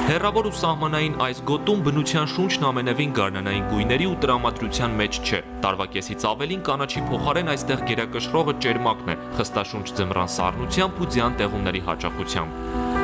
Հեռավոր ու սահմանային այս գոտում բնության շունչն ամենևին գարնանային գույների ու տրամադրության մեջ չէ։ Տարվա կեսից ավելին կանաչի փոխարեն այստեղ գերակշռողը ճերմակն է, խստաշունչ ձմռան սառնությամբ ու ձյան տեղումների հաճախությամբ։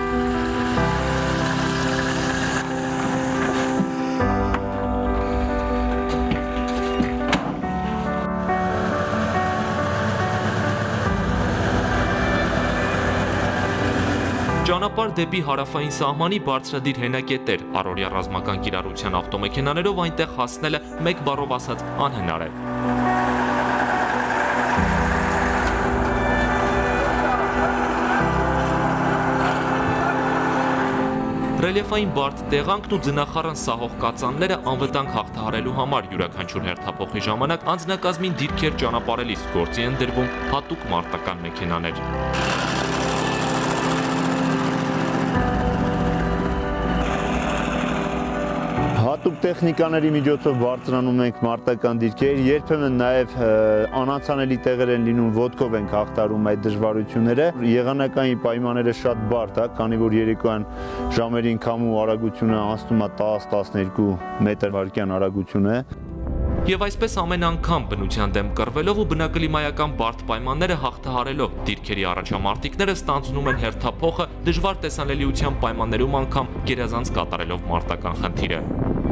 Ճանապարհ դեպի հարավային սահմանի բարձրադիր հենակետեր, առօրյա ռազմական կիրառության ավտոմեքենաներով այնտեղ հասնելը մեկ բառով ասած անհնար է։ Ռելիեֆային բարդ տեղանքն ու ձնախառն սահող կածանները անվտանգ հաղթահարելու համար յուրաքանչյուր հերթափոխի ժամանակ անձնակազմին դիրքեր ճանապարհելիս գործի են դրվում հատուկ մարտական մեքենաներ։ Հատուկ տեխնիկաների միջոցով բարձրանում ենք մարտական դիրքեր, երբեմն նաև անանցանելի տեղեր են լինում, ոտքով ենք հաղթահարում այդ դժվարությունները։ Եղանակային պայմանները շատ բարդ է, քանի որ երեկոյան ժամերին քամու արագությունը անցնում է 10-12 մետր/վայրկյան արագություն է։ Եվ այսպես ամեն անգամ բնության դեմ կռվելով ու բնակլիմայական բարդ պայմանները հաղթահարելով դիրքերի առաջամարտիկները ստանձնում են հերթափոխը դժվար տեսանելիության պայմաններում անգամ գերազանց կատարելով մարտական խնդիրը։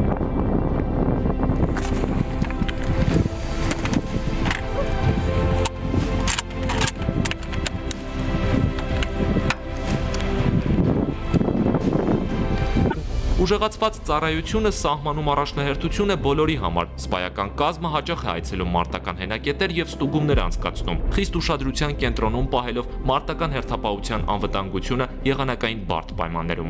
Ուժեղացված ծառայությունը սահմանում առաջնահերթություն է բոլորի համար։ Սպայական կազմը հաճախ է այցելում մարտական հենակետեր եւ ստուգումներ անցկացնում, խիստ ուշադրության կենտրոնում պահելով մարտական հերթապահության անվտանգությունը եղանակային բարդ պայմաններում։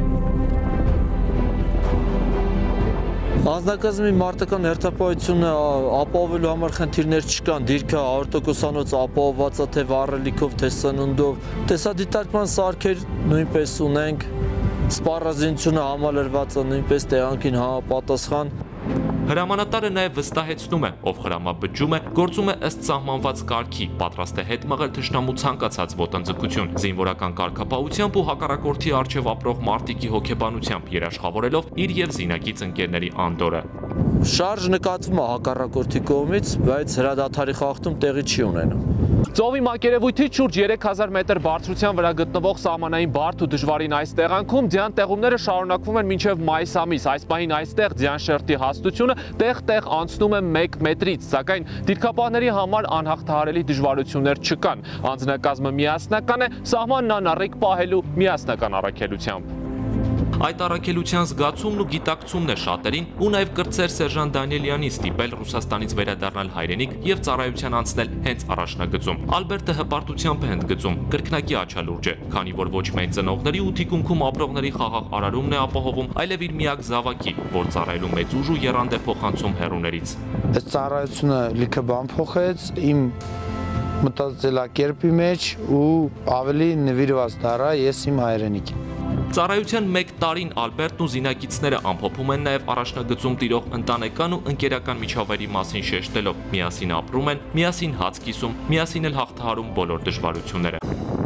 Անձնակազմի մարտական հերթապահությունը ապահովելու համար խնդիրներ չկան, դիրքը 100%-անոց ապահովված է թե վառելիքով, թե սնունդով, տեսադիտարկման սարքեր նույնպես ունենք, սպառազինությունը համալրված է նույնպես տեղանքին համապատասխան։ Հրամանատարը նաև վստահեցնում է, ով հրամաբջում է, գործում է ըստ սահմանված կարգի, պատրաստ է հետ մղել թշնամու ցանկացած ոտնձգություն, զինվորական կարգապահությամբ ու հակառակորդի առջև ապրող մարտիկի հոգեբանությամբ երաշխավորելով իր եւ զինակից ընկերների անդորը։ Շարժ նկատվում է հակառակորդի կողմից, բայց հրադադարի խախտում տեղի չի ունենում։ Ծովի մակերևույթից շուրջ 3000 մետր բարձրության վրա գտնվող սահմանային բարդ ու դժվարին այս տեղանքում ձյան տեղումները շարունակվում են մինչև մայիս ամիս։ Այս պահին այստեղ ձյան շերտի հաստությունը տեղ-տեղ անցնում է 1 մետրից, սակայն դիրքապահների համար անհաղթահարելի դժվարություններ չկան։ Անձնակազմը միասնական է, սահմանն անառիկ պահելու միասնական առաքելությամբ։ Այդ առաքելության զգացումն ու գիտակցումն է շատերին ու նաև կրտսեր Սերժան Դանիելյանի ստիպել Ռուսաստանից վերադառնալ հայրենիք եւ ծառայության անցնել հենց առաջնագծում։ Ալբերտը հպարտությամբ է ընդգծում, կրկնակի աչալուրջ է, քանի որ ոչ միայն ծնողների ու թիկունքում ապրողների խաղաղ արարումն է ապահովում, այլև իր միակ զավակի, որ ծառայելու մեծ ուժ ու եռանդ է փոխանցում հեռուներից։ Այս ծառայությունը լիքը բան փոխեց իմ մտածելակերպի մեջ ու ավելի նվիրված դառա ես իմ հայրենիքին։ Ծառայության 1 տարին Ալբերտն ու զինակիցները ամփոփում են նաև առաջնագծում տիրող ընտանեկան ու ընկերական միջավայրի մասին շեշտելով, միասին ապրում են, միասին հաց կիսում, միասին էլ հաղթահարում բոլոր դժվարությունները։